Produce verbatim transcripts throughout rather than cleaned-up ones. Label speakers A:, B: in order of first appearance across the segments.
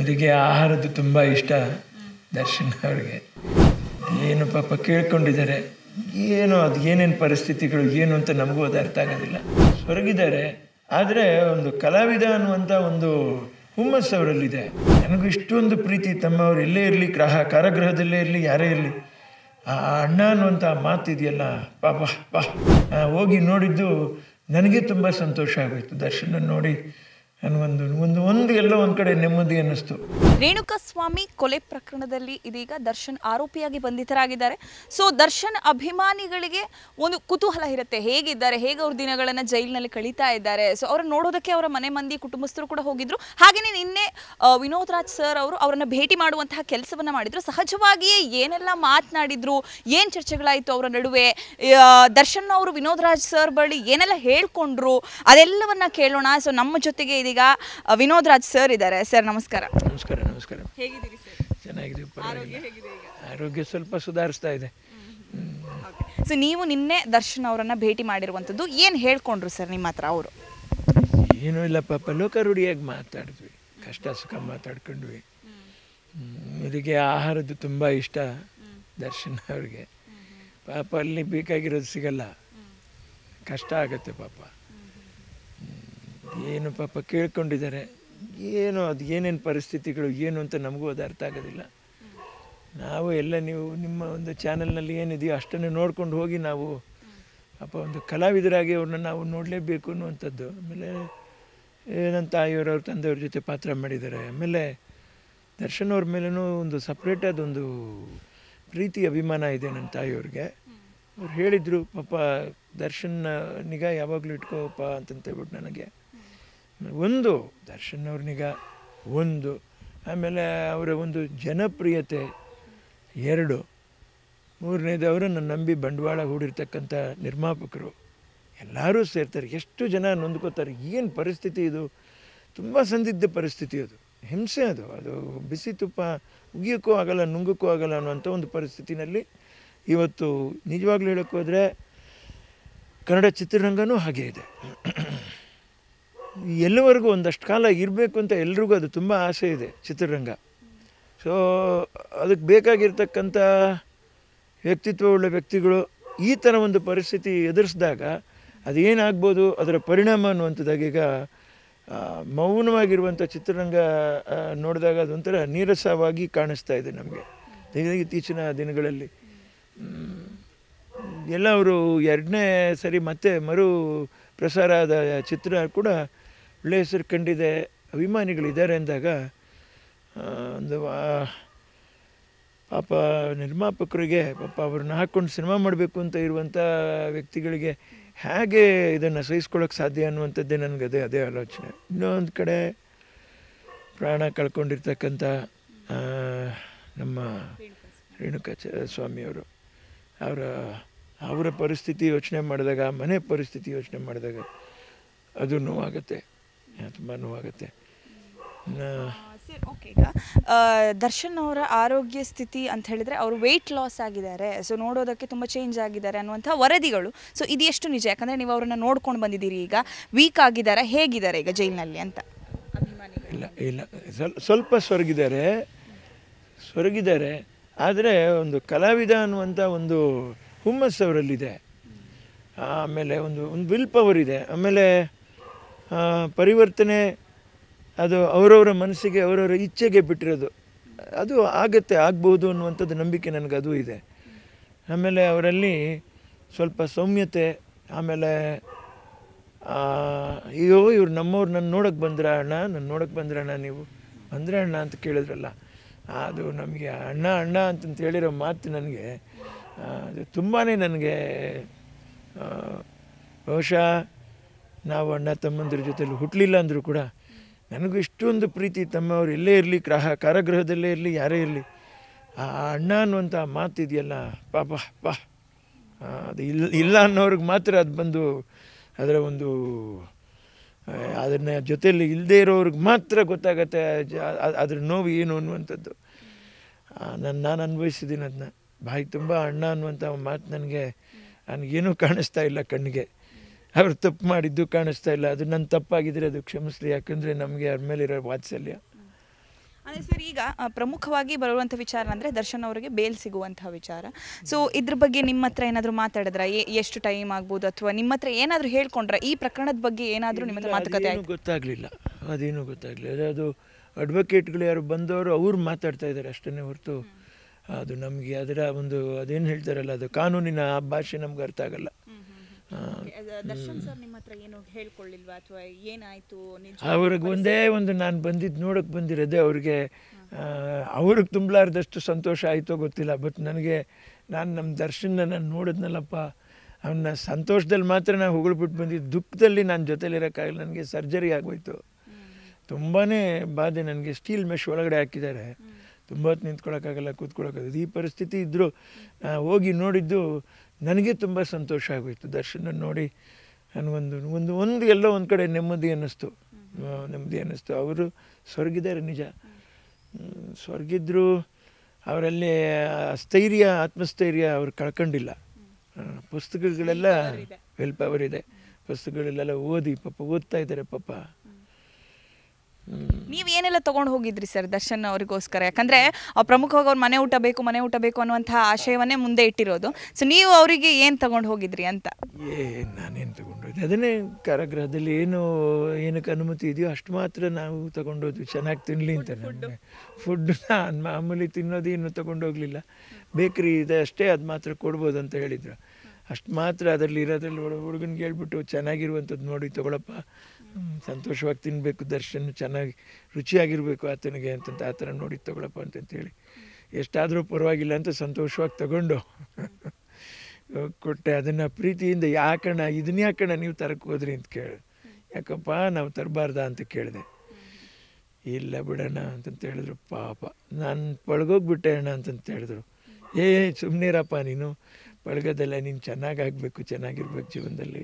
A: ಇವರಿಗೆ ಆಹಾರದ್ದು ತುಂಬ ಇಷ್ಟ ದರ್ಶನ್ ಅವ್ರಿಗೆ. ಏನು ಪಾಪ ಕೇಳ್ಕೊಂಡಿದ್ದಾರೆ, ಏನು ಅದು ಏನೇನು ಪರಿಸ್ಥಿತಿಗಳು ಏನು ಅಂತ ನಮಗೂ ಅದು ಅರ್ಥ ಆಗೋದಿಲ್ಲ. ಹೊರಗಿದ್ದಾರೆ, ಆದರೆ ಒಂದು ಕಲಾವಿದ ಅನ್ನುವಂಥ ಒಂದು ಹುಮ್ಮಸ್ಸು ಅವರಲ್ಲಿದೆ. ನನಗೂ ಇಷ್ಟೊಂದು ಪ್ರೀತಿ ತಮ್ಮವ್ರು ಎಲ್ಲೇ ಇರಲಿ, ಗ್ರಹ ಕಾರಾಗೃಹದಲ್ಲೇ ಇರಲಿ, ಯಾರೇ ಇರಲಿ, ಆ ಅಣ್ಣ ಅನ್ನುವಂಥ ಮಾತಿದೆಯಲ್ಲ, ಪಾಪ ಪಾ ಹೋಗಿ ನೋಡಿದ್ದು ನನಗೆ ತುಂಬ ಸಂತೋಷ ಆಗೋಯ್ತು. ದರ್ಶನ ನೋಡಿ ನನಗೊಂದು ಒಂದು ಒಂದು ಎಲ್ಲೋ ಒಂದು ಕಡೆ ನೆಮ್ಮದಿ ಅನ್ನಿಸ್ತು.
B: ರೇಣುಕಾಸ್ವಾಮಿ ಕೊಲೆ ಪ್ರಕರಣದಲ್ಲಿ ಇದೀಗ ದರ್ಶನ್ ಆರೋಪಿಯಾಗಿ ಬಂಧಿತರಾಗಿದ್ದಾರೆ. ಸೊ ದರ್ಶನ್ ಅಭಿಮಾನಿಗಳಿಗೆ ಒಂದು ಕುತೂಹಲ ಇರುತ್ತೆ, ಹೇಗಿದ್ದಾರೆ, ಹೇಗೆ ಅವ್ರ ದಿನಗಳನ್ನು ಜೈಲಿನಲ್ಲಿ ಕಳೀತಾ ಇದ್ದಾರೆ. ಸೊ ಅವ್ರನ್ನ ನೋಡೋದಕ್ಕೆ ಅವರ ಮನೆ ಮಂದಿ ಕುಟುಂಬಸ್ಥರು ಕೂಡ ಹೋಗಿದ್ರು. ಹಾಗೆಯೇ ನಿನ್ನೆ ವಿನೋದ್ ರಾಜ್ ಸರ್ ಅವರು ಅವರನ್ನು ಭೇಟಿ ಮಾಡುವಂತಹ ಕೆಲಸವನ್ನ ಮಾಡಿದ್ರು. ಸಹಜವಾಗಿಯೇ ಏನೆಲ್ಲ ಮಾತನಾಡಿದ್ರು, ಏನು ಚರ್ಚೆಗಳಾಯಿತು ಅವರ ನಡುವೆ, ದರ್ಶನ್ ಅವರು ವಿನೋದ್ ರಾಜ್ ಸರ್ ಬಳಿ ಏನೆಲ್ಲ ಹೇಳ್ಕೊಂಡ್ರು, ಅದೆಲ್ಲವನ್ನ ಕೇಳೋಣ. ಸೊ ನಮ್ಮ ಜೊತೆಗೆ ಇದೀಗ ವಿನೋದ್ ರಾಜ್ ಸರ್ ಇದ್ದಾರೆ. ಸರ್ ನಮಸ್ಕಾರ.
A: ನಮಸ್ಕಾರ. ನಮಸ್ಕಾರ.
B: ಹೇಗಿದ್ದೀರಿ ಸರ್?
A: ಚೆನ್ನಾಗಿದ್ದೀವಿ.
B: ಆರೋಗ್ಯ ಹೇಗಿದೆ ಈಗ?
A: ಆರೋಗ್ಯ ಸ್ವಲ್ಪ ಸುಧಾರಿಸ್ತಾ ಇದೆ.
B: ಸೊ ನೀವು ನಿನ್ನೆ ದರ್ಶನ್ ಅವರನ್ನ ಭೇಟಿ ಮಾಡಿರುವಂಥದ್ದು, ಏನು ಹೇಳ್ಕೊಂಡ್ರು ಸರ್ ನಿಮ್ಮ ಹತ್ರ ಅವರು?
A: ಏನೂ ಇಲ್ಲ ಪಾಪ, ಲೋಕಾರೂಢಿಯಾಗಿ ಮಾತಾಡಿದ್ವಿ, ಕಷ್ಟ ಸುಖ ಮಾತಾಡ್ಕೊಂಡ್ವಿ. ಇವರಿಗೆ ಆಹಾರದ್ದು ತುಂಬ ಇಷ್ಟ ದರ್ಶನ್ ಅವ್ರಿಗೆ. ಪಾಪ ಅಲ್ಲಿ ಬೇಕಾಗಿರೋದು ಸಿಗಲ್ಲ, ಕಷ್ಟ ಆಗುತ್ತೆ ಪಾಪ. ಏನು ಪಾಪ ಕೇಳ್ಕೊಂಡಿದ್ದಾರೆ, ಏನು ಅದು ಏನೇನು ಪರಿಸ್ಥಿತಿಗಳು ಏನು ಅಂತ ನಮಗೂ ಅದು ಅರ್ಥ ಆಗೋದಿಲ್ಲ. ನಾವು ಎಲ್ಲ ನೀವು ನಿಮ್ಮ ಒಂದು ಚಾನಲ್ನಲ್ಲಿ ಏನಿದೆಯೋ ಅಷ್ಟನ್ನು ನೋಡ್ಕೊಂಡು ಹೋಗಿ ನಾವು ಪಾಪ ಒಂದು ಕಲಾವಿದರಾಗಿ ಅವ್ರನ್ನ ನಾವು ನೋಡಲೇಬೇಕು ಅನ್ನುವಂಥದ್ದು. ಆಮೇಲೆ ನನ್ನ ತಾಯಿಯವರು ಅವ್ರ ತಂದೆಯವ್ರ ಜೊತೆ ಪಾತ್ರ ಮಾಡಿದ್ದಾರೆ. ಆಮೇಲೆ ದರ್ಶನ್ ಅವ್ರ ಮೇಲೂ ಒಂದು ಸಪ್ರೇಟಾದೊಂದು ಪ್ರೀತಿ ಅಭಿಮಾನ ಇದೆ ನನ್ನ ತಾಯಿಯವ್ರಿಗೆ. ಅವ್ರು ಹೇಳಿದರು ಪಾಪ ದರ್ಶನ್ ನಿಗಾ ಯಾವಾಗಲೂ ಇಟ್ಕೋಪ್ಪ ಅಂತಂತೇಳ್ಬಿಟ್ಟು ನನಗೆ. ಒಂದು ದರ್ಶನ್ ಅವ್ರ ನಿಗಾ ಒಂದು, ಆಮೇಲೆ ಅವರ ಒಂದು ಜನಪ್ರಿಯತೆ ಎರಡು, ಮೂರನೇದು ಅವರನ್ನು ನಂಬಿ ಬಂಡವಾಳ ಹೂಡಿರ್ತಕ್ಕಂಥ ನಿರ್ಮಾಪಕರು ಎಲ್ಲರೂ ಸೇರ್ತಾರೆ. ಎಷ್ಟು ಜನ ನೊಂದ್ಕೋತಾರೆ. ಏನು ಪರಿಸ್ಥಿತಿ ಇದು, ತುಂಬ ಸಂದಿಗ್ಧ ಪರಿಸ್ಥಿತಿ, ಅದು ಹಿಂಸೆ, ಅದು ಅದು ಬಿಸಿ ತುಪ್ಪ ಉಗಿಯೋಕ್ಕೂ ಆಗಲ್ಲ, ನುಂಗೋಕ್ಕೂ ಆಗಲ್ಲ ಅನ್ನೋಂಥ ಒಂದು ಪರಿಸ್ಥಿತಿನಲ್ಲಿ ಇವತ್ತು ನಿಜವಾಗ್ಲೂ ಹೇಳೋಕ್ಕೆ ಹೋದರೆ ಕನ್ನಡ ಚಿತ್ರರಂಗನೂ ಹಾಗೆ ಇದೆ. ಎಲ್ಲವರೆಗೂ ಒಂದಷ್ಟು ಕಾಲ ಇರಬೇಕು ಅಂತ ಎಲ್ರಿಗೂ ಅದು ತುಂಬ ಆಸೆ ಇದೆ ಚಿತ್ರರಂಗ. ಸೊ ಅದಕ್ಕೆ ಬೇಕಾಗಿರ್ತಕ್ಕಂಥ ವ್ಯಕ್ತಿತ್ವವುಳ್ಳ ವ್ಯಕ್ತಿಗಳು ಈ ಥರ ಒಂದು ಪರಿಸ್ಥಿತಿ ಎದುರಿಸಿದಾಗ ಅದೇನಾಗ್ಬೋದು, ಅದರ ಪರಿಣಾಮ ಅನ್ನುವಂಥದ್ದಾಗಿ ಈಗ ಮೌನವಾಗಿರುವಂಥ ಚಿತ್ರರಂಗ ನೋಡಿದಾಗ ಅದೊಂಥರ ನೀರಸವಾಗಿ ಕಾಣಿಸ್ತಾ ಇದೆ ನಮಗೆ ಇತ್ತೀಚಿನ ದಿನಗಳಲ್ಲಿ. ಎಲ್ಲ ಅವರು ಎರಡನೇ ಸರಿ ಮತ್ತೆ ಮರು ಪ್ರಸಾರ ಆದ ಚಿತ್ರ ಕೂಡ ಒಳ್ಳೆಯ ಹೆಸರು ಕಂಡಿದೆ, ಅಭಿಮಾನಿಗಳಿದ್ದಾರೆ ಅಂದಾಗ ಒಂದು ಪಾಪ ನಿರ್ಮಾಪಕರಿಗೆ, ಪಾಪ ಅವ್ರನ್ನ ಹಾಕ್ಕೊಂಡು ಸಿನಿಮಾ ಮಾಡಬೇಕು ಅಂತ ಇರುವಂಥ ವ್ಯಕ್ತಿಗಳಿಗೆ ಹೇಗೆ ಇದನ್ನು ಸಹಿಸ್ಕೊಳ್ಳೋಕ್ಕೆ ಸಾಧ್ಯ ಅನ್ನುವಂಥದ್ದೇ ನನಗೆ ಅದೇ ಅದೇ ಆಲೋಚನೆ. ಇನ್ನೊಂದು ಕಡೆ ಪ್ರಾಣ ಕಳ್ಕೊಂಡಿರ್ತಕ್ಕಂಥ ನಮ್ಮ ರೇಣುಕಾ ಸ್ವಾಮಿಯವರು, ಅವರ ಅವರ ಪರಿಸ್ಥಿತಿ ಯೋಚನೆ ಮಾಡಿದಾಗ, ಮನೆ ಪರಿಸ್ಥಿತಿ ಯೋಚನೆ ಮಾಡಿದಾಗ ಅದು ನೋವಾಗುತ್ತೆ, ತುಂಬ ನೋವಾಗುತ್ತೆ.
B: ಸರ್ ಓಕೆ, ಈಗ ದರ್ಶನ್ ಅವರ ಆರೋಗ್ಯ ಸ್ಥಿತಿ ಅಂತ ಹೇಳಿದರೆ ಅವರು ವೆಯ್ಟ್ ಲಾಸ್ ಆಗಿದ್ದಾರೆ, ಸೊ ನೋಡೋದಕ್ಕೆ ತುಂಬ ಚೇಂಜ್ ಆಗಿದ್ದಾರೆ ಅನ್ನುವಂಥ ವರದಿಗಳು. ಸೊ ಇದು ಎಷ್ಟು ನಿಜ? ಯಾಕಂದರೆ ನೀವು ಅವರನ್ನು ನೋಡ್ಕೊಂಡು ಬಂದಿದ್ದೀರಿ, ಈಗ ವೀಕ್ ಆಗಿದ್ದಾರೆ, ಹೇಗಿದ್ದಾರೆ ಈಗ ಜೈಲಿನಲ್ಲಿ ಅಂತ?
A: ಇಲ್ಲ ಇಲ್ಲ ಸ್ವಲ್ಪ ಸ್ವಲ್ಪ ಸೊರಗಿದ್ದಾರೆ ಸೊರಗಿದ್ದಾರೆ ಆದರೆ ಒಂದು ಕಲಾವಿದ ಅನ್ನುವಂಥ ಒಂದು ಹುಮ್ಮಸ್ಸು ಅವರಲ್ಲಿದೆ. ಆಮೇಲೆ ಒಂದು ಒಂದು ವಿಲ್ ಪವರ್ ಇದೆ. ಆಮೇಲೆ ಪರಿವರ್ತನೆ ಅದು ಅವರವರ ಮನಸ್ಸಿಗೆ, ಅವರವರ ಇಚ್ಛೆಗೆ ಬಿಟ್ಟಿರೋದು. ಅದು ಆಗುತ್ತೆ, ಆಗ್ಬೋದು ಅನ್ನುವಂಥದ್ದು ನಂಬಿಕೆ ನನಗದು ಇದೆ. ಆಮೇಲೆ ಅವರಲ್ಲಿ ಸ್ವಲ್ಪ ಸೌಮ್ಯತೆ, ಆಮೇಲೆ ಅಯ್ಯೋ ಇವ್ರು ನಮ್ಮವ್ರು ನನ್ನ ನೋಡೋಕ್ಕೆ ಬಂದ್ರ ಅಣ್ಣ, ನನ್ನ ನೋಡೋಕ್ಕೆ ಬಂದ್ರ ಅಣ್ಣ, ನೀವು ಬಂದ್ರೆ ಅಣ್ಣ ಅಂತ ಕೇಳಿದ್ರಲ್ಲ, ಅದು ನಮಗೆ ಅಣ್ಣ ಅಣ್ಣ ಅಂತಂತ ಹೇಳಿರೋ ಮಾತು ನನಗೆ ಅದು ತುಂಬಾ ನನಗೆ ಬಹುಶಃ ನಾವು ಅಣ್ಣ ತಮ್ಮಂದ್ರ ಜೊತೆಲಿ ಹುಟ್ಟಲಿಲ್ಲ ಅಂದರೂ ಕೂಡ ನನಗೂ ಇಷ್ಟೊಂದು ಪ್ರೀತಿ ತಮ್ಮವ್ರು ಎಲ್ಲೇ ಇರಲಿ, ಗ್ರಹ ಕಾರಾಗೃಹದಲ್ಲೇ ಇರಲಿ, ಯಾರೇ ಇರಲಿ, ಆ ಅಣ್ಣ ಅನ್ನುವಂಥ ಮಾತಿದೆಯಲ್ಲ, ಪಾಪ ಪಾ ಅದು ಇಲ್ಲ ಇಲ್ಲ ಅನ್ನೋರಿಗೆ ಮಾತ್ರ ಅದು ಬಂದು ಅದರ ಒಂದು ಅದನ್ನು ಜೊತೆಯಲ್ಲಿ ಇಲ್ಲದೇ ಇರೋರಿಗೆ ಮಾತ್ರ ಗೊತ್ತಾಗತ್ತೆ ಅದ್ರ ನೋವು ಏನು ಅನ್ನುವಂಥದ್ದು. ನಾನು ನಾನು ಅನುಭವಿಸಿದ್ದೀನಿ ಅದನ್ನ. ಬಾಯಿ ತುಂಬ ಅಣ್ಣ ಅನ್ನುವಂಥ ಮಾತು ನನಗೆ ನನಗೇನೂ ಕಾಣಿಸ್ತಾ ಇಲ್ಲ ಕಣ್ಣಿಗೆ. ಅವ್ರು ತಪ್ಪು ಮಾಡಿದ್ದು ಕಾಣಿಸ್ತಾ ಇಲ್ಲ. ಅದು ನನ್ನ ತಪ್ಪಾಗಿದ್ದರೆ ಅದು ಕ್ಷಮಿಸಲಿ, ಯಾಕಂದರೆ ನಮಗೆ ಅವ್ರ ಮೇಲಿರೋ ವಾತ್ಸಲ್ಯ.
B: ಅಂದರೆ ಸರ್ ಈಗ ಆ, ಪ್ರಮುಖವಾಗಿ ಬರುವಂಥ ವಿಚಾರ ಅಂದರೆ ದರ್ಶನ್ ಅವರಿಗೆ ಬೇಲ್ ಸಿಗುವಂತಹ ವಿಚಾರ. ಸೊ ಇದ್ರ ಬಗ್ಗೆ ನಿಮ್ಮ ಹತ್ರ ಏನಾದರೂ ಮಾತಾಡಿದ್ರ ಎಷ್ಟು ಟೈಮ್ ಆಗ್ಬೋದು ಅಥವಾ ನಿಮ್ಮ ಹತ್ರ ಏನಾದರೂ ಹೇಳ್ಕೊಂಡ್ರ ಈ ಪ್ರಕರಣದ ಬಗ್ಗೆ ಏನಾದರೂ ನಿಮ್ಮ ಹತ್ರ ಮಾತುಕತೆ ಆಯ್ತು?
A: ಗೊತ್ತಾಗಲಿಲ್ಲ, ಅದೇನು ಗೊತ್ತಾಗಲಿಲ್ಲ. ಅದು ಅಡ್ವೊಕೇಟ್ಗಳು ಯಾರು ಬಂದವರು ಅವ್ರು ಮಾತಾಡ್ತಾ ಇದ್ದಾರೆ ಅಷ್ಟೇ ಹೊರತು ಅದು ನಮಗೆ ಅದರ ಒಂದು ಅದೇನು ಹೇಳ್ತಾರಲ್ಲ ಅದು ಕಾನೂನಿನ ಆ ಭಾಷೆ ನಮ್ಗೆ ಅರ್ಥ ಆಗಲ್ಲ.
B: ದರ್ಶನ್ ಸರ್ ನಿಮ್ಮ ಹತ್ರ ಏನು ಹೇಳ್ಕೊಳ್ಳಿಲ್ವಾ ಅಥವಾ ಏನಾಯ್ತು?
A: ಅವ್ರಿಗೆ ಒಂದೇ ಒಂದು ನಾನು ಬಂದಿದ್ದು ನೋಡೋಕೆ ಬಂದಿರೋದೇ ಅವ್ರಿಗೆ ಅವ್ರಿಗೆ ತುಂಬಲಾರ್ದಷ್ಟು ಸಂತೋಷ ಆಯಿತೋ ಗೊತ್ತಿಲ್ಲ. ಬಟ್ ನನಗೆ ನಾನು ನಮ್ಮ ದರ್ಶನ ನಾನು ನೋಡಿದ್ನಲ್ಲಪ್ಪ, ಅವನ್ನ ಸಂತೋಷದಲ್ಲಿ ಮಾತ್ರ ನಾನು ಹೊಗಳ್ಬಿಟ್ಟು ಬಂದಿದ್ದು, ದುಃಖದಲ್ಲಿ ನಾನು ಜೊತೆಲಿರೋಕ್ಕಾಗಲ್ಲ. ನನಗೆ ಸರ್ಜರಿ ಆಗೋಯ್ತು, ತುಂಬಾ ಬಾಧೆ. ನನಗೆ ಸ್ಟೀಲ್ ಮೆಶ್ ಒಳಗಡೆ ಹಾಕಿದ್ದಾರೆ, ತುಂಬ ಹೊತ್ತು ನಿಂತ್ಕೊಳ್ಳೋಕ್ಕಾಗಲ್ಲ, ಕೂತ್ಕೊಳ್ಳೋಕ್ಕಾಗಲ್ಲ. ಈ ಪರಿಸ್ಥಿತಿ ಇದ್ದರೂ ಹೋಗಿ ನೋಡಿದ್ದು ನನಗೆ ತುಂಬ ಸಂತೋಷ ಆಗೋಯ್ತು. ದರ್ಶನ ನೋಡಿ ನನಗೊಂದು ಒಂದು ಒಂದು ಎಲ್ಲೋ ಒಂದು ಕಡೆ ನೆಮ್ಮದಿ ಅನ್ನಿಸ್ತು, ನೆಮ್ಮದಿ ಅನ್ನಿಸ್ತು. ಅವರು ಸ್ವರ್ಗಿದ್ದಾರೆ ನಿಜ, ಸ್ವರ್ಗಿದ್ರು. ಅವರಲ್ಲಿ ಸ್ಥೈರ್ಯ, ಆತ್ಮಸ್ಥೈರ್ಯ ಅವ್ರು ಕಳ್ಕೊಂಡಿಲ್ಲ. ಪುಸ್ತಕಗಳೆಲ್ಲ ವೆಲ್ ಪವರ್ ಇದೆ, ಪುಸ್ತಕಗಳೆಲ್ಲ ಓದಿ ಪಾಪ ಓದ್ತಾ ಇದ್ದಾರೆ ಪಾಪ.
B: ನೀವು ಏನೆಲ್ಲ ತೊಗೊಂಡು ಹೋಗಿದ್ರಿ ಸರ್ ದರ್ಶನ್ ಅವರಿಗೋಸ್ಕರ? ಯಾಕಂದರೆ ಪ್ರಮುಖವಾಗಿ ಅವ್ರು ಮನೆ ಊಟ ಬೇಕು ಮನೆ ಊಟ ಬೇಕು ಅನ್ನುವಂಥ ಆಶಯವನ್ನೇ ಮುಂದೆ ಇಟ್ಟಿರೋದು. ಸೊ ನೀವು ಅವರಿಗೆ ಏನು ತಗೊಂಡು ಹೋಗಿದ್ರಿ ಅಂತ?
A: ಏನು ನಾನೇನು ತೊಗೊಂಡೋದ್ವಿ, ಅದನ್ನೇ ಕಾರಾಗೃಹದಲ್ಲಿ ಏನು ಏನಕ್ಕೆ ಅನುಮತಿ ಇದೆಯೋ ಅಷ್ಟು ಮಾತ್ರ ನಾವು ತೊಗೊಂಡೋದ್ವಿ. ಚೆನ್ನಾಗಿ ತಿನ್ನಲಿ ಅಂತ. ನಮಗೆ ಫುಡ್ ನಾನು ಮಾಮೂಲಿ ತಿನ್ನೋದು ಏನು ತೊಗೊಂಡೋಗ್ಲಿಲ್ಲ. ಬೇಕ್ರಿ ಇದೆ ಅಷ್ಟೇ, ಅದು ಮಾತ್ರ ಕೊಡ್ಬೋದು ಅಂತ ಹೇಳಿದ್ರು. ಅಷ್ಟು ಮಾತ್ರ ಅದರಲ್ಲಿ ಇರೋದ್ರಲ್ಲಿ ಹುಡುಗನಿಗೆ ಹೇಳ್ಬಿಟ್ಟು ಚೆನ್ನಾಗಿರುವಂಥದ್ದು ನೋಡಿ ತೊಗೊಳಪ್ಪ, ಸಂತೋಷವಾಗಿ ತಿನ್ನಬೇಕು, ದರ್ಶನ್ ಚೆನ್ನಾಗಿ ರುಚಿಯಾಗಿರಬೇಕು ಆತನಿಗೆ ಅಂತಂತ ಆ ಥರ ನೋಡಿ ತೊಗೊಳಪ್ಪ ಅಂತಂತೇಳಿ ಎಷ್ಟಾದರೂ ಪರವಾಗಿಲ್ಲ ಅಂತ ಸಂತೋಷವಾಗಿ ತಗೊಂಡು ಕೊಟ್ಟೆ. ಅದನ್ನು ಪ್ರೀತಿಯಿಂದ ಯಾಕಣ್ಣ ಇದನ್ನ ಯಾಕಣ್ಣ ನೀವು ತರಕ್ಕೆ ಹೋದ್ರಿ ಅಂತ ಕೇಳಿ, ಯಾಕಪ್ಪ ನಾವು ತರಬಾರ್ದ ಅಂತ ಕೇಳಿದೆ. ಇಲ್ಲ ಬಿಡೋಣ ಅಂತಂತ ಹೇಳಿದ್ರು. ಪಾಪ ನಾನು ಪಳಗೋಗ್ಬಿಟ್ಟೆ ಅಣ್ಣ ಅಂತಂತ ಹೇಳಿದ್ರು. ಏ ಸುಮ್ಮನಿರಪ್ಪ ನೀನು, ಪಳಗೋದಲ್ಲ, ನೀನು ಚೆನ್ನಾಗಾಗಬೇಕು, ಚೆನ್ನಾಗಿರ್ಬೇಕು ಜೀವನದಲ್ಲಿ.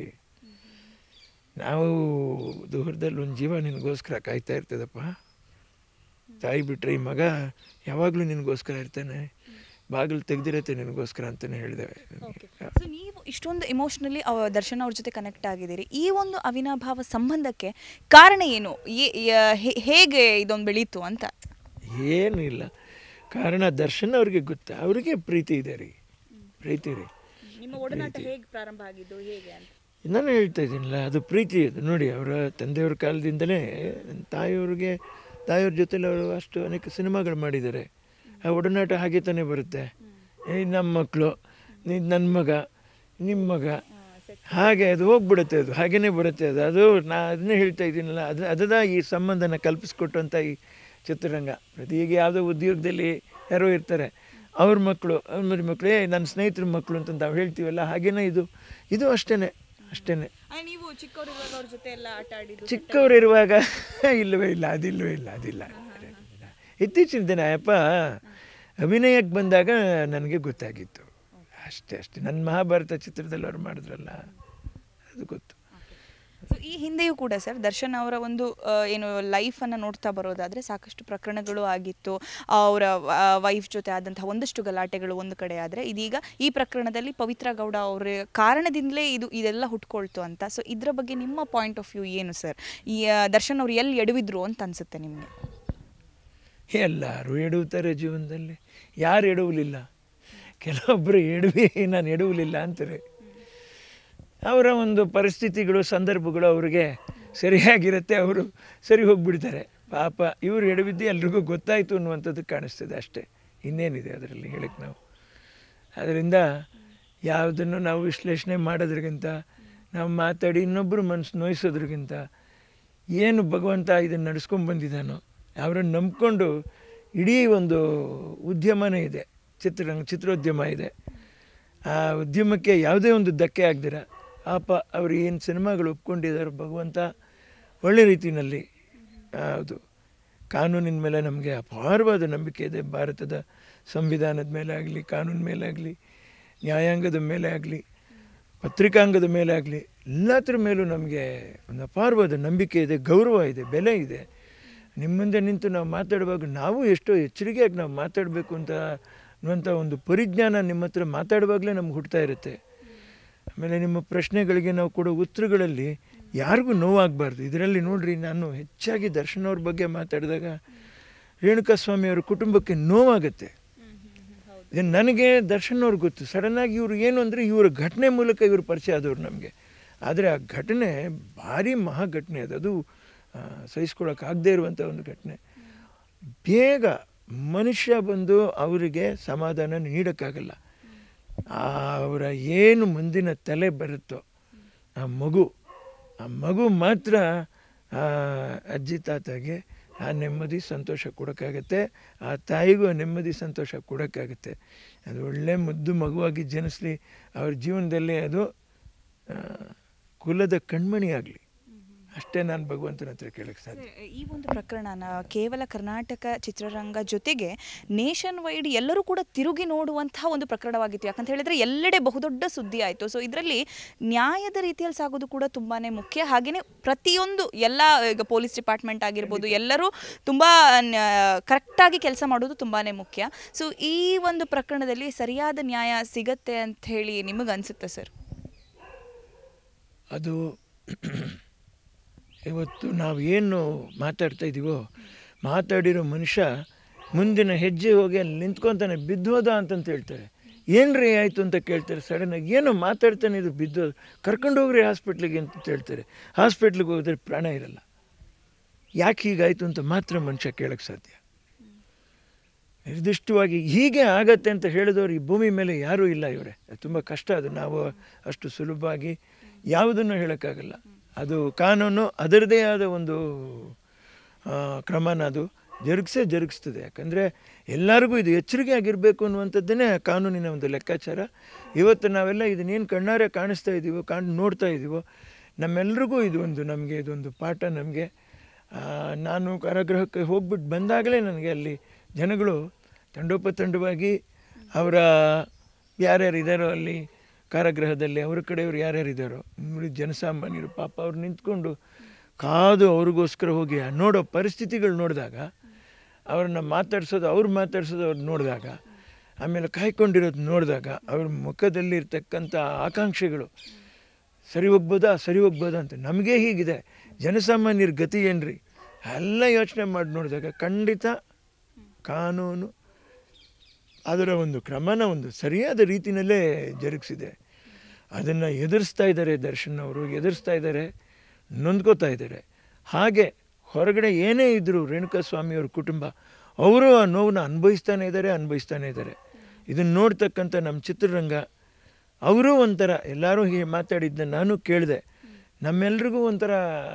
A: ನಾವು ದೂರದಲ್ಲಿ ಒಂದು ಜೀವ ನಿನಗೋಸ್ಕರ ಕಾಯ್ತಾ ಇರ್ತದಪ್ಪ. ತಾಯಿ ಬಿಟ್ಟರೆ ಈ ಮಗ ಯಾವಾಗಲೂ ನಿನಗೋಸ್ಕರ ಇರ್ತಾನೆ, ಬಾಗಿಲು ತೆಗ್ದಿರತ್ತೆ ನಿನಗೋಸ್ಕರ ಅಂತಲೇ ಹೇಳಿದ್ದೇವೆ.
B: ಸೊ ನೀವು ಇಷ್ಟೊಂದು ಇಮೋಷ್ನಲಿ ದರ್ಶನ್ ಅವ್ರ ಜೊತೆ ಕನೆಕ್ಟ್ ಆಗಿದ್ದೀರಿ. ಈ ಒಂದು ಅವಿನಾಭಾವ ಸಂಬಂಧಕ್ಕೆ ಕಾರಣ ಏನು, ಹೇಗೆ ಇದೊಂದು ಬೆಳೀತು ಅಂತ?
A: ಏನೂ ಇಲ್ಲ ಕಾರಣ. ದರ್ಶನ್ ಅವ್ರಿಗೆ ಗೊತ್ತಾ, ಅವ್ರಿಗೆ ಪ್ರೀತಿ ಇದೆ ರೀ, ಪ್ರೀತಿ ರೀ.
B: ನಿಮ್ಮ ಒಡನಾಟ ಹೇಗೆ ಪ್ರಾರಂಭ ಆಗಿದ್ದು, ಹೇಗೆ ಅಂತ
A: ನಾನು ಹೇಳ್ತಾ ಇದ್ದೀನಲ್ಲ, ಅದು ಪ್ರೀತಿ. ಅದು ನೋಡಿ, ಅವರ ತಂದೆಯವ್ರ ಕಾಲದಿಂದಲೇ ತಾಯಿಯವ್ರಿಗೆ ತಾಯಿಯವ್ರ ಜೊತೆಲಿ ಅವರು ಅಷ್ಟು ಅನೇಕ ಸಿನಿಮಾಗಳು ಮಾಡಿದ್ದಾರೆ. ಆ ಒಡನಾಟ ಹಾಗೆ ತಾನೇ ಬರುತ್ತೆ. ಈ ನಮ್ಮ ಮಕ್ಕಳು, ನನ್ನ ಮಗ, ನಿಮ್ಮ ಮಗ, ಹಾಗೆ ಅದು ಹೋಗ್ಬಿಡುತ್ತೆ, ಅದು ಹಾಗೇ ಬರುತ್ತೆ. ಅದು ಅದು ನಾ ಅದನ್ನೇ ಹೇಳ್ತಾ ಇದ್ದೀನಲ್ಲ, ಅದು ಅದದ ಈ ಸಂಬಂಧನ ಕಲ್ಪಿಸ್ಕೊಟ್ಟಂಥ ಈ ಚಿತ್ರರಂಗ. ಪ್ರತಿ ಈಗ ಯಾವುದೋ ಉದ್ಯೋಗದಲ್ಲಿ ಯಾರೋ ಇರ್ತಾರೆ, ಅವ್ರ ಮಕ್ಕಳು, ಅವ್ರ ಮರಿ ಮಕ್ಕಳು, ಏ ನನ್ನ ಸ್ನೇಹಿತರ ಮಕ್ಕಳು ಅಂತ ನಾವು ಹೇಳ್ತೀವಲ್ಲ, ಹಾಗೇನೇ ಇದು ಇದು ಅಷ್ಟೇ ಅಷ್ಟೇ.
B: ನೀವು ಚಿಕ್ಕವರಿರುವಾಗ ಅವ್ರ ಜೊತೆ ಎಲ್ಲ ಆಟ ಆಡಿದ್ದು?
A: ಚಿಕ್ಕವರಿರುವಾಗ ಇಲ್ಲವೇ ಇಲ್ಲ, ಅದಿಲ್ಲವೇ ಇಲ್ಲ, ಅದಿಲ್ಲ. ಇತ್ತೀಚಿನ ದಿನ ಅಪ್ಪ ಅಭಿನಯಕ್ಕೆ ಬಂದಾಗ ನನಗೆ ಗೊತ್ತಾಗಿತ್ತು ಅಷ್ಟೇ ಅಷ್ಟೇ. ನನ್ನ ಮಹಾಭಾರತ ಚಿತ್ರದಲ್ಲಿ ಅವ್ರು ಮಾಡಿದ್ರಲ್ಲ, ಅದು ಗೊತ್ತು.
B: ಸೊ ಈ ಹಿಂದೆಯೂ ಕೂಡ ಸರ್ ದರ್ಶನ್ ಅವರ ಒಂದು ಏನು ಲೈಫನ್ನು ನೋಡ್ತಾ ಬರೋದಾದರೆ ಸಾಕಷ್ಟು ಪ್ರಕರಣಗಳು ಆಗಿತ್ತು. ಅವರ ವೈಫ್ ಜೊತೆ ಆದಂತಹ ಒಂದಷ್ಟು ಗಲಾಟೆಗಳು ಒಂದು ಕಡೆ ಆದರೆ, ಇದೀಗ ಈ ಪ್ರಕರಣದಲ್ಲಿ ಪವಿತ್ರ ಗೌಡ ಅವರ ಕಾರಣದಿಂದಲೇ ಇದು ಇದೆಲ್ಲ ಹುಟ್ಕೊಳ್ತು ಅಂತ. ಸೊ ಇದರ ಬಗ್ಗೆ ನಿಮ್ಮ ಪಾಯಿಂಟ್ ಆಫ್ ವ್ಯೂ ಏನು ಸರ್? ಈ ದರ್ಶನ್ ಅವ್ರು ಎಲ್ಲಿ ಎಡವಿದ್ರು ಅಂತ ಅನಿಸುತ್ತೆ ನಿಮಗೆ?
A: ಎಲ್ಲರೂ ಎಡವುತ್ತಾರೆ ಜೀವನದಲ್ಲಿ, ಯಾರು ಎಡವಲಿಲ್ಲ? ಕೆಲವೊಬ್ಬರು ಎಡವಿ ನಾನು ಎಡವಲಿಲ್ಲ ಅಂತಾರೆ. ಅವರ ಒಂದು ಪರಿಸ್ಥಿತಿಗಳು, ಸಂದರ್ಭಗಳು ಅವ್ರಿಗೆ ಸರಿಯಾಗಿರುತ್ತೆ, ಅವರು ಸರಿ ಹೋಗಿಬಿಡ್ತಾರೆ. ಪಾಪ ಇವರು ಎಡವಿದ್ದು ಎಲ್ರಿಗೂ ಗೊತ್ತಾಯಿತು ಅನ್ನುವಂಥದ್ದು ಕಾಣಿಸ್ತದೆ ಅಷ್ಟೇ, ಇನ್ನೇನಿದೆ ಅದರಲ್ಲಿ ಹೇಳಕ್ಕೆ ನಾವು. ಅದರಿಂದ ಯಾವುದನ್ನು ನಾವು ವಿಶ್ಲೇಷಣೆ ಮಾಡೋದ್ರಿಗಿಂತ, ನಾವು ಮಾತಾಡಿ ಇನ್ನೊಬ್ಬರು ಮನಸ್ಸು ನೋಯಿಸೋದ್ರಿಗಿಂತ, ಏನು ಭಗವಂತ ಇದನ್ನು ನಡೆಸ್ಕೊಂಡು ಬಂದಿದ್ದಾನೋ ಅವರನ್ನು ನಂಬ್ಕೊಂಡು ಇಡೀ ಒಂದು ಉದ್ಯಮನೇ ಇದೆ, ಚಿತ್ರರಂಗ ಚಿತ್ರೋದ್ಯಮ ಇದೆ. ಆ ಉದ್ಯಮಕ್ಕೆ ಯಾವುದೇ ಒಂದು ಧಕ್ಕೆ ಆಗದಿರ ಪಾಪ ಅವರು ಏನು ಸಿನಿಮಾಗಳು ಒಪ್ಕೊಂಡಿದ್ದಾರೆ, ಭಗವಂತ ಒಳ್ಳೆ ರೀತಿಯಲ್ಲಿ. ಹೌದು, ಕಾನೂನಿನ ಮೇಲೆ ನಮಗೆ ಅಪಾರವಾದ ನಂಬಿಕೆ ಇದೆ. ಭಾರತದ ಸಂವಿಧಾನದ ಮೇಲೆ ಆಗಲಿ, ಕಾನೂನಿನ ಮೇಲೆ ಆಗಲಿ, ನ್ಯಾಯಾಂಗದ ಮೇಲೆ ಆಗಲಿ, ಪತ್ರಿಕಾಂಗದ ಮೇಲೆ ಆಗಲಿ, ಎಲ್ಲದ್ರ ಮೇಲೂ ನಮಗೆ ಒಂದು ಅಪಾರವಾದ ನಂಬಿಕೆ ಇದೆ, ಗೌರವ ಇದೆ, ಬೆಲೆ ಇದೆ. ನಿಮ್ಮ ಮುಂದೆ ನಿಂತು ನಾವು ಮಾತಾಡುವಾಗ ನಾವು ಎಷ್ಟೋ ಎಚ್ಚರಿಕೆಯಾಗಿ ನಾವು ಮಾತಾಡಬೇಕು ಅಂತ ಅನ್ನುವಂಥ ಒಂದು ಪರಿಜ್ಞಾನ ನಿಮ್ಮ ಹತ್ರ ಮಾತಾಡುವಾಗಲೇ ನಮ್ಗೆ ಹುಡ್ತಾ ಇರುತ್ತೆ. ಆಮೇಲೆ ನಿಮ್ಮ ಪ್ರಶ್ನೆಗಳಿಗೆ ನಾವು ಕೊಡೋ ಉತ್ತರಗಳಲ್ಲಿ ಯಾರಿಗೂ ನೋವಾಗಬಾರ್ದು. ಇದರಲ್ಲಿ ನೋಡಿರಿ, ನಾನು ಹೆಚ್ಚಾಗಿ ದರ್ಶನ್ ಅವ್ರ ಬಗ್ಗೆ ಮಾತಾಡಿದಾಗ ರೇಣುಕಾಸ್ವಾಮಿಯವರ ಕುಟುಂಬಕ್ಕೆ ನೋವಾಗುತ್ತೆ. ಇದು ನನಗೆ ದರ್ಶನ್ ಅವ್ರಿಗೆ ಗೊತ್ತು. ಸಡನ್ನಾಗಿ ಇವರು ಏನು ಅಂದರೆ ಇವರ ಘಟನೆ ಮೂಲಕ ಇವರು ಪರಿಚಯ ಆದವರು ನಮಗೆ. ಆದರೆ ಆ ಘಟನೆ ಭಾರಿ ಮಹಾ ಘಟನೆ ಅದು ಅದು ಸಹಿಸ್ಕೊಳ್ಳೋಕ್ಕಾಗದೇ ಇರುವಂಥ ಒಂದು ಘಟನೆ. ಬೇಗ ಮನುಷ್ಯ ಬಂದು ಅವರಿಗೆ ಸಮಾಧಾನ ನೀಡೋಕ್ಕಾಗಲ್ಲ. ಅವರ ಏನು ಮುಂದಿನ ತಲೆ ಬರುತ್ತೋ ಆ ಮಗು ಆ ಮಗು ಮಾತ್ರ ಆ ಅಜ್ಜಿ ತಾತಗೆ ಆ ನೆಮ್ಮದಿ ಸಂತೋಷ ಕೊಡೋಕ್ಕಾಗತ್ತೆ. ಆ ತಾಯಿಗೂ ಆ ನೆಮ್ಮದಿ ಸಂತೋಷ ಕೊಡೋಕ್ಕಾಗತ್ತೆ. ಅದು ಒಳ್ಳೆ ಮುದ್ದು ಮಗುವಾಗಿ ಜನಿಸ್ಲಿ, ಅವ್ರ ಜೀವನದಲ್ಲಿ ಅದು ಕುಲದ ಕಣ್ಮಣಿ ಆಗಲಿ, ಅಷ್ಟೇ ನಾನು ಭಗವಂತನ ಹತ್ರ ಕೇಳಕ್ಕೆ ಸಾಧ್ಯ.
B: ಈ ಒಂದು ಪ್ರಕರಣನ ಕೇವಲ ಕರ್ನಾಟಕ ಚಿತ್ರರಂಗ ಜೊತೆಗೆ ನೇಷನ್ ವೈಡ್ ಎಲ್ಲರೂ ಕೂಡ ತಿರುಗಿ ನೋಡುವಂತಹ ಒಂದು ಪ್ರಕರಣವಾಗಿತ್ತು. ಯಾಕಂತ ಹೇಳಿದ್ರೆ ಎಲ್ಲೆಡೆ ಬಹುದೊಡ್ಡ ಸುದ್ದಿ ಆಯಿತು. ಸೊ ಇದರಲ್ಲಿ ನ್ಯಾಯದ ರೀತಿಯಲ್ಲಿ ಸಾಗೋದು ಕೂಡ ತುಂಬಾ ಮುಖ್ಯ. ಹಾಗೆಯೇ ಪ್ರತಿಯೊಂದು ಎಲ್ಲ ಈಗ ಪೊಲೀಸ್ ಡಿಪಾರ್ಟ್ಮೆಂಟ್ ಆಗಿರ್ಬೋದು ಎಲ್ಲರೂ ತುಂಬ ಕರೆಕ್ಟಾಗಿ ಕೆಲಸ ಮಾಡೋದು ತುಂಬಾ ಮುಖ್ಯ. ಸೊ ಈ ಒಂದು ಪ್ರಕರಣದಲ್ಲಿ ಸರಿಯಾದ ನ್ಯಾಯ ಸಿಗತ್ತೆ ಅಂತ ಹೇಳಿ ನಿಮಗೆ ಅನಿಸುತ್ತೆ ಸರ್?
A: ಅದು ಇವತ್ತು ನಾವು ಏನು ಮಾತಾಡ್ತಾ ಇದ್ದೀವೋ ಮಾತಾಡಿರೋ ಮನುಷ್ಯ ಮುಂದಿನ ಹೆಜ್ಜೆ ಹೋಗಿ ಅಲ್ಲಿ ನಿಂತ್ಕೊತಾನೆ, ಬಿದ್ದೋದ ಅಂತಂತ ಹೇಳ್ತಾರೆ. ಏನು ರೀ ಆಯಿತು ಅಂತ ಕೇಳ್ತಾರೆ. ಸಡನ್ನಾಗಿ ಏನೋ ಮಾತಾಡ್ತಾನೆ, ಇದು ಬಿದ್ದೋದು, ಕರ್ಕೊಂಡು ಹೋಗ್ರಿ ಹಾಸ್ಪಿಟ್ಲಿಗೆ ಅಂತ ಹೇಳ್ತಾರೆ. ಹಾಸ್ಪಿಟ್ಲಿಗೆ ಹೋಗಿದ್ರೆ ಪ್ರಾಣ ಇರಲ್ಲ. ಯಾಕೆ ಹೀಗಾಯಿತು ಅಂತ ಮಾತ್ರ ಮನುಷ್ಯ ಕೇಳೋಕ್ಕೆ ಸಾಧ್ಯ. ನಿರ್ದಿಷ್ಟವಾಗಿ ಹೀಗೆ ಆಗತ್ತೆ ಅಂತ ಹೇಳಿದವರು ಈ ಭೂಮಿ ಮೇಲೆ ಯಾರೂ ಇಲ್ಲ. ಇವರೇ ತುಂಬ ಕಷ್ಟ. ಅದು ನಾವು ಅಷ್ಟು ಸುಲಭವಾಗಿ ಯಾವುದನ್ನು ಹೇಳೋಕ್ಕಾಗಲ್ಲ. ಅದು ಕಾನೂನು ಅದರದೇ ಆದ ಒಂದು ಕ್ರಮನ ಅದು ಜರುಗಿಸೇ ಜರುಗಿಸ್ತದೆ. ಯಾಕಂದರೆ ಎಲ್ಲರಿಗೂ ಇದು ಎಚ್ಚರಿಕೆ ಆಗಿರಬೇಕು ಅನ್ನುವಂಥದ್ದನ್ನೇ ಕಾನೂನಿನ ಒಂದು ಲೆಕ್ಕಾಚಾರ. ಇವತ್ತು ನಾವೆಲ್ಲ ಇದನ್ನೇನು ಕಣ್ಣಾರೆ ಕಾಣಿಸ್ತಾ ಇದ್ದೀವೋ, ಕಾಣ್ ನೋಡ್ತಾ ಇದ್ದೀವೋ, ನಮ್ಮೆಲ್ರಿಗೂ ಇದು ಒಂದು ನಮಗೆ ಇದೊಂದು ಪಾಠ. ನಮಗೆ ನಾನು ಕಾರಾಗೃಹಕ್ಕೆ ಹೋಗ್ಬಿಟ್ಟು ಬಂದಾಗಲೇ ನನಗೆ ಅಲ್ಲಿ ಜನಗಳು ತಂಡೋಪತಂಡವಾಗಿ ಅವರ ಯಾರ್ಯಾರು ಇದ್ದಾರೋ ಅಲ್ಲಿ ಕಾರಾಗೃಹದಲ್ಲಿ ಅವ್ರ ಕಡೆಯವರು ಯಾರ್ಯಾರಿದ್ದಾರೋ ನೋಡಿ, ಜನಸಾಮಾನ್ಯರು ಪಾಪ ಅವ್ರು ನಿಂತ್ಕೊಂಡು ಕಾದು ಅವ್ರಿಗೋಸ್ಕರ ಹೋಗಿ ನೋಡೋ ಪರಿಸ್ಥಿತಿಗಳು ನೋಡಿದಾಗ, ಅವ್ರನ್ನ ಮಾತಾಡ್ಸೋದು ಅವ್ರು ಮಾತಾಡ್ಸೋದು ಅವ್ರು ನೋಡಿದಾಗ, ಆಮೇಲೆ ಕಾಯ್ಕೊಂಡಿರೋದು ನೋಡಿದಾಗ, ಅವ್ರ ಮುಖದಲ್ಲಿ ಇರ್ತಕ್ಕಂಥ ಆಕಾಂಕ್ಷೆಗಳು ಸರಿ ಹೋಗ್ಬೋದಾ ಸರಿ ಹೋಗ್ಬೋದಾ ಅಂತ. ನಮಗೇ ಹೀಗಿದೆ, ಜನಸಾಮಾನ್ಯರ ಗತಿ ಏನ್ರಿ ಎಲ್ಲ ಯೋಚನೆ ಮಾಡಿ ನೋಡಿದಾಗ ಖಂಡಿತ ಕಾನೂನು ಅದರ ಒಂದು ಕ್ರಮನ ಒಂದು ಸರಿಯಾದ ರೀತಿಯಲ್ಲೇ ಜರುಗಿಸಿದೆ. ಅದನ್ನು ಎದುರಿಸ್ತಾ ಇದ್ದಾರೆ ದರ್ಶನ್ ಅವರು, ಎದುರಿಸ್ತಾ ಇದ್ದಾರೆ, ನೊಂದ್ಕೋತಾ ಇದ್ದಾರೆ. ಹಾಗೆ ಹೊರಗಡೆ ಏನೇ ಇದ್ದರೂ ರೇಣುಕಾಸ್ವಾಮಿಯವ್ರ ಕುಟುಂಬ ಅವರು ಆ ನೋವನ್ನ ಅನುಭವಿಸ್ತಾನೆ ಇದ್ದಾರೆ ಅನುಭವಿಸ್ತಾನೆ ಇದ್ದಾರೆ. ಇದನ್ನು ನೋಡ್ತಕ್ಕಂಥ ನಮ್ಮ ಚಿತ್ರರಂಗ ಅವರೂ ಒಂಥರ ಎಲ್ಲರೂ ಹೀಗೆ ಮಾತಾಡಿದ್ದನ್ನ ನಾನು ಕೇಳಿದೆ. ನಮ್ಮೆಲ್ರಿಗೂ ಒಂಥರ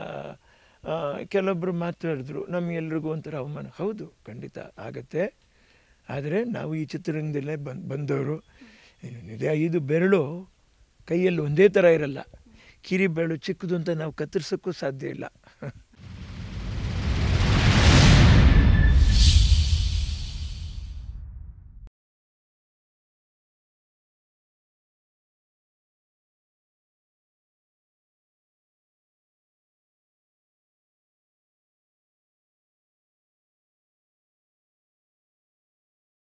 A: ಕೆಲವೊಬ್ಬರು ಮಾತಾಡಿದ್ರು, ನಮಗೆಲ್ರಿಗೂ ಒಂಥರ ಅವಮಾನ. ಹೌದು, ಖಂಡಿತ ಆಗತ್ತೆ. ಆದರೆ ನಾವು ಈ ಚಿತ್ರರಂಗದಲ್ಲೇ ಬಂದು ಬಂದವರು. ನಿಜ, ಇದು ಬೆರಳು ಕೈಯಲ್ಲಿ ಒಂದೇ ಥರ ಇರಲ್ಲ. ಕಿರಿ ಬೆರಳು ಚಿಕ್ಕದು ಅಂತ ನಾವು ಕತ್ತರಿಸೋಕ್ಕೂ ಸಾಧ್ಯ ಇಲ್ಲ.